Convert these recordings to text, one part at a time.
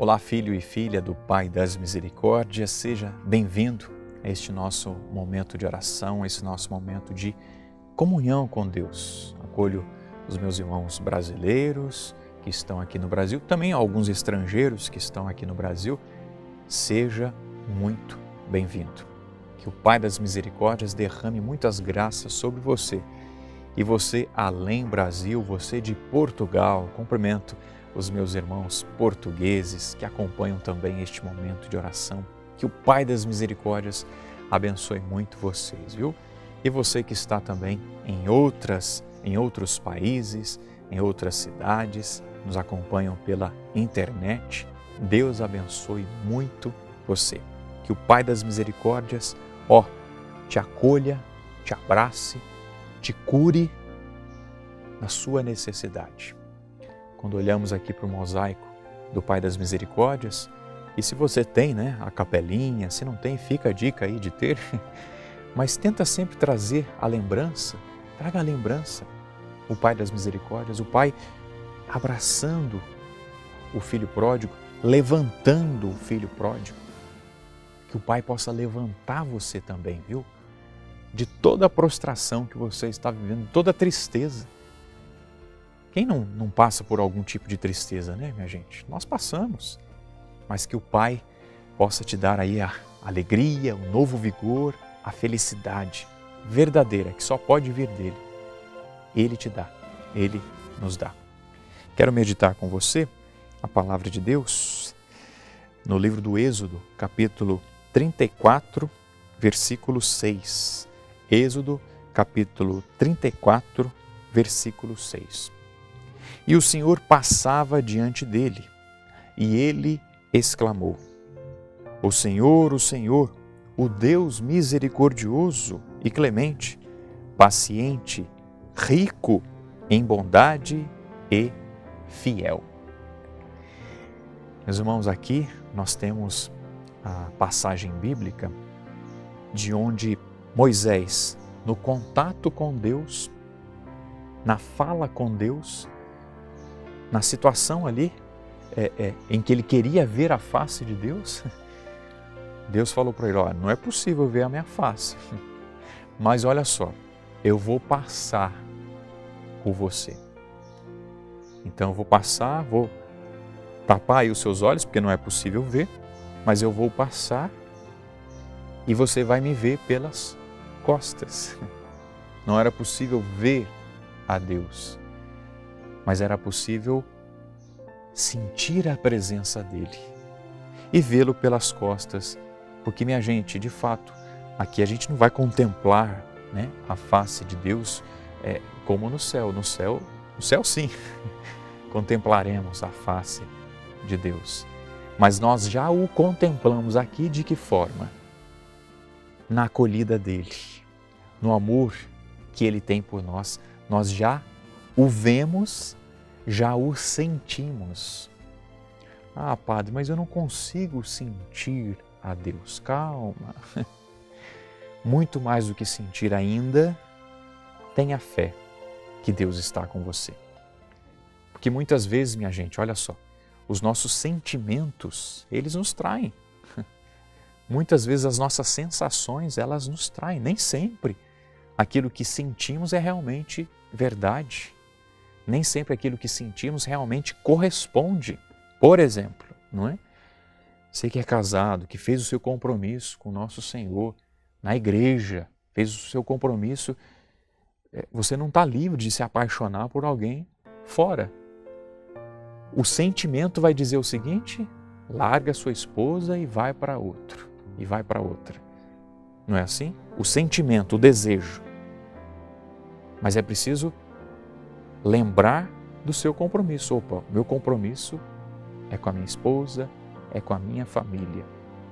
Olá, filho e filha do Pai das Misericórdias, seja bem-vindo a este nosso momento de oração, a esse nosso momento de comunhão com Deus. Acolho os meus irmãos brasileiros que estão aqui no Brasil, também alguns estrangeiros que estão aqui no Brasil. Seja muito bem-vindo. Que o Pai das Misericórdias derrame muitas graças sobre você. E você, além Brasil, você de Portugal, cumprimento os meus irmãos portugueses que acompanham também este momento de oração. Que o Pai das Misericórdias abençoe muito vocês, viu? E você que está também em outros países, em outras cidades, nos acompanham pela internet, Deus abençoe muito você. Que o Pai das Misericórdias, te acolha, te abrace, te cure na sua necessidade. Quando olhamos aqui para o mosaico do Pai das Misericórdias, e se você tem, a capelinha, se não tem, fica a dica aí de ter, mas tenta sempre trazer a lembrança, traga a lembrança, o Pai das Misericórdias, o Pai abraçando o filho pródigo, levantando o filho pródigo, que o Pai possa levantar você também, viu? De toda a prostração que você está vivendo, toda a tristeza. Quem não passa por algum tipo de tristeza, minha gente? Nós passamos, mas que o Pai possa te dar aí a alegria, o novo vigor, a felicidade verdadeira, que só pode vir dele. Ele te dá, Ele nos dá. Quero meditar com você a palavra de Deus no livro do Êxodo, capítulo 34, versículo 6. Êxodo, capítulo 34, versículo 6. E o Senhor passava diante dele, e ele exclamou: o Senhor, o Deus misericordioso e clemente, paciente, rico em bondade e fiel. Meus irmãos, aqui nós temos a passagem bíblica de onde Moisés, no contato com Deus, na fala com Deus, na situação ali em que ele queria ver a face de Deus, Deus falou para ele: não é possível ver a minha face, mas olha só, eu vou passar por você. Então eu vou passar, vou tapar aí os seus olhos, porque não é possível ver, mas eu vou passar e você vai me ver pelas costas. Não era possível ver a Deus, mas era possível sentir a presença dele e vê-lo pelas costas, porque, minha gente, de fato, aqui a gente não vai contemplar a face de Deus como no céu. No céu sim, contemplaremos a face de Deus, mas nós já o contemplamos aqui de que forma? Na acolhida dele, no amor que ele tem por nós, nós já o vemos, já o sentimos. Padre, mas eu não consigo sentir a Deus. Calma. Muito mais do que sentir ainda, tenha fé que Deus está com você. Porque muitas vezes, minha gente, olha só, os nossos sentimentos, eles nos traem. Muitas vezes as nossas sensações, elas nos traem. Nem sempre aquilo que sentimos é realmente verdade. Nem sempre aquilo que sentimos realmente corresponde. Por exemplo, Você que é casado, que fez o seu compromisso com o nosso Senhor na igreja, fez o seu compromisso, você não está livre de se apaixonar por alguém fora. O sentimento vai dizer o seguinte: larga sua esposa e vai para outro, e vai para outra. Não é assim? O sentimento, o desejo. Mas é preciso lembrar do seu compromisso. Meu compromisso é com a minha esposa, é com a minha família.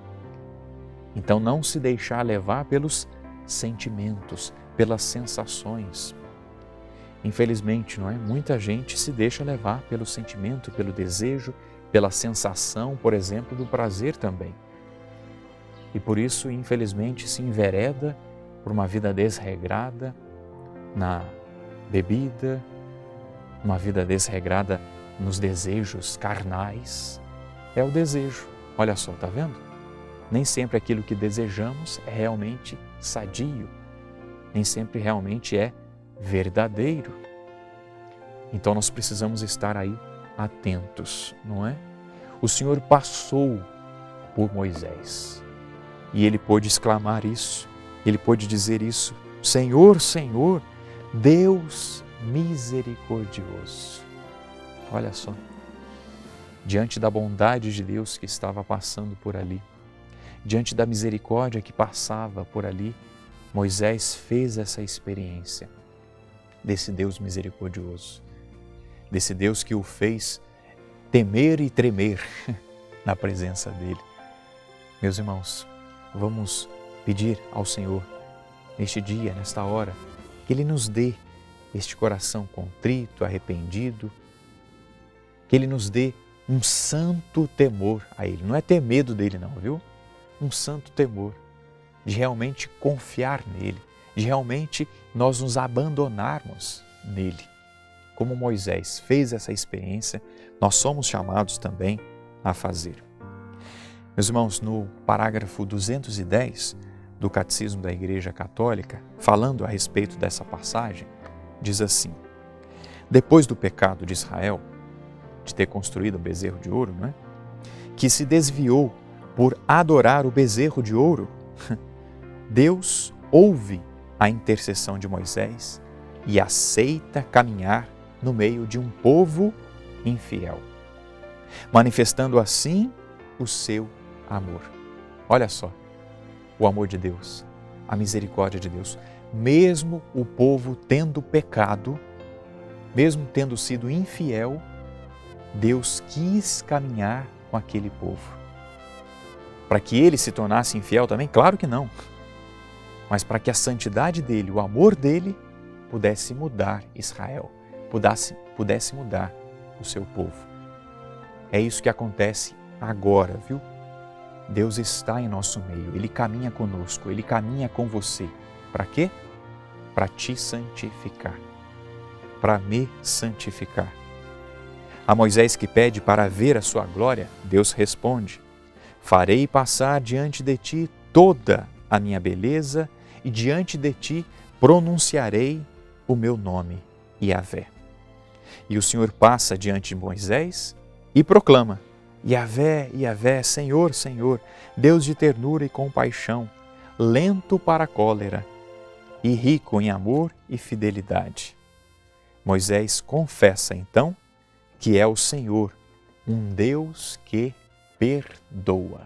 Então não se deixar levar pelos sentimentos, pelas sensações. Infelizmente, muita gente se deixa levar pelo sentimento, pelo desejo, pela sensação, por exemplo, do prazer também. E por isso, infelizmente, se envereda por uma vida desregrada na bebida, uma vida desregrada nos desejos carnais, é o desejo. Olha só, tá vendo? Nem sempre aquilo que desejamos é realmente sadio, nem sempre realmente é verdadeiro. Então nós precisamos estar aí atentos, não é? O Senhor passou por Moisés e ele pôde exclamar isso, ele pôde dizer isso: Senhor, Senhor, Deus misericordioso. Olha só, diante da bondade de Deus que estava passando por ali, diante da misericórdia que passava por ali, Moisés fez essa experiência desse Deus misericordioso, desse Deus que o fez temer e tremer na presença dele. Meus irmãos, vamos pedir ao Senhor neste dia, nesta hora, que Ele nos dê este coração contrito, arrependido, que Ele nos dê um santo temor a Ele. Não é ter medo dEle não, viu? Um santo temor, de realmente confiar nele, de realmente nós nos abandonarmos nele. Como Moisés fez essa experiência, nós somos chamados também a fazer. Meus irmãos, no parágrafo 210 do Catecismo da Igreja Católica, falando a respeito dessa passagem, diz assim: depois do pecado de Israel, de ter construído o bezerro de ouro, não é? Que se desviou por adorar o bezerro de ouro, Deus ouve a intercessão de Moisés e aceita caminhar no meio de um povo infiel, manifestando assim o seu amor. Olha só, o amor de Deus, a misericórdia de Deus. Mesmo o povo tendo pecado, mesmo tendo sido infiel, Deus quis caminhar com aquele povo. Para que ele se tornasse infiel também? Claro que não. Mas para que a santidade dele, o amor dele, pudesse mudar Israel, pudesse mudar o seu povo. É isso que acontece agora, viu? Deus está em nosso meio, Ele caminha conosco, Ele caminha com você. Para quê? Para te santificar, para me santificar. A Moisés que pede para ver a sua glória, Deus responde: farei passar diante de ti toda a minha beleza e diante de ti pronunciarei o meu nome, Yahvé. E o Senhor passa diante de Moisés e proclama: Yahvé, Yahvé, Senhor, Senhor, Deus de ternura e compaixão, lento para a cólera e rico em amor e fidelidade. Moisés confessa então que é o Senhor, um Deus que perdoa.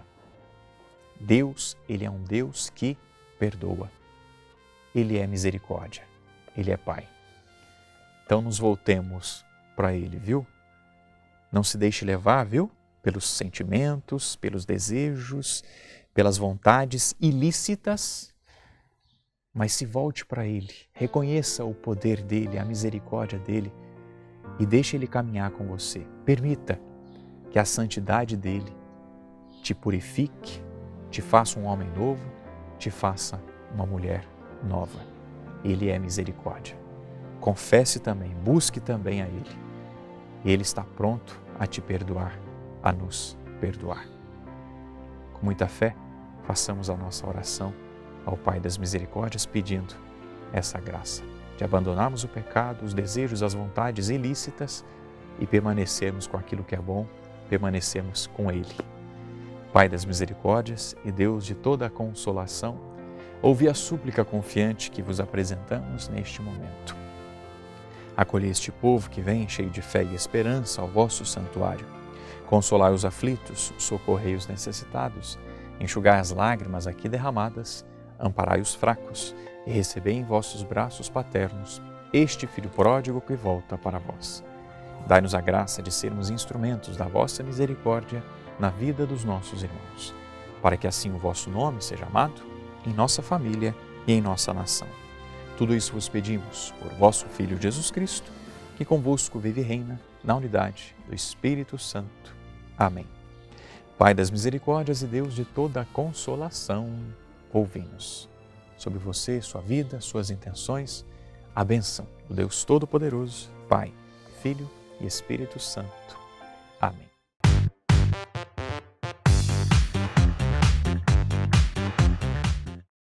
Deus, Ele é um Deus que perdoa. Ele é misericórdia, Ele é Pai. Então nos voltemos para Ele, viu? Não se deixe levar, viu? Pelos sentimentos, pelos desejos, pelas vontades ilícitas, mas se volte para Ele, reconheça o poder dEle, a misericórdia dEle e deixe Ele caminhar com você. Permita que a santidade dEle te purifique, te faça um homem novo, te faça uma mulher nova. Ele é misericórdia. Confesse também, busque também a Ele. Ele está pronto a te perdoar, a nos perdoar. Com muita fé, façamos a nossa oração ao Pai das Misericórdias, pedindo essa graça de abandonarmos o pecado, os desejos, as vontades ilícitas e permanecermos com aquilo que é bom, permanecermos com Ele. Pai das Misericórdias e Deus de toda a consolação, ouvi a súplica confiante que vos apresentamos neste momento. Acolhei este povo que vem cheio de fé e esperança ao vosso santuário. Consolai os aflitos, socorrei os necessitados, enxugai as lágrimas aqui derramadas, amparai os fracos e recebei em vossos braços paternos este Filho pródigo que volta para vós. Dai-nos a graça de sermos instrumentos da vossa misericórdia na vida dos nossos irmãos, para que assim o vosso nome seja amado em nossa família e em nossa nação. Tudo isso vos pedimos por vosso Filho Jesus Cristo, que convosco vive e reina na unidade do Espírito Santo. Amém. Pai das misericórdias e Deus de toda a consolação, ouvi-nos. Sobre você, sua vida, suas intenções, a bênção do Deus Todo-Poderoso, Pai, Filho e Espírito Santo. Amém.